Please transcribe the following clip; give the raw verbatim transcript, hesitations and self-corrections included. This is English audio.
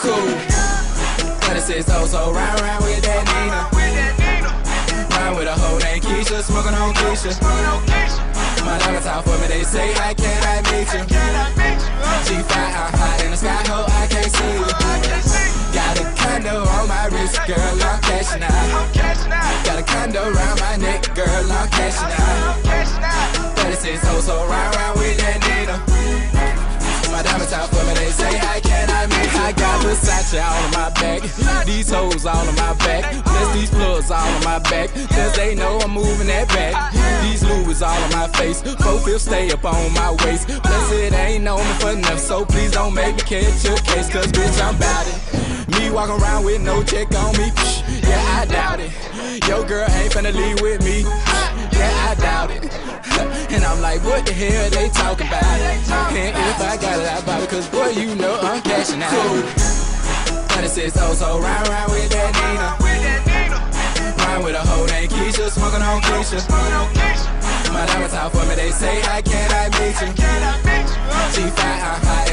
cool. twenty-six oh, so round round with that Nina. Ride with a hoe named Keisha, smoking on Keisha. My diamonds out for me, they say, how can I meet you? G five, I'm hot in the sky, ho, I can't see you. Got a condo on my wrist, girl, I'm cashing out. Got a condo around my neck, girl, I'm cashing out. thirty-six oh, so round round with that Nina. My diamonds out for me, they say, how can I meet you? I got Versace all on my back, these hoes all on my back, plus these plugs all on my back, cause they know I'm moving that back. These Louis all on my face, four fifths stay up on my waist, plus it ain't on me for nothing, so please don't make me catch your case, cause bitch I'm bout it. Me walking around with no check on me, yeah I doubt it. Your girl ain't finna leave with me, yeah I doubt it. And I'm like, what the hell they talking about? And if I got it, I buy it, cause boy, you know I'm cashing out. twenty-six oh, so round round with that Nina. Ride with a hoe named Keisha, smoking on Keisha. My diamonds out for me, they say, how can I meet you? G five, I'm hot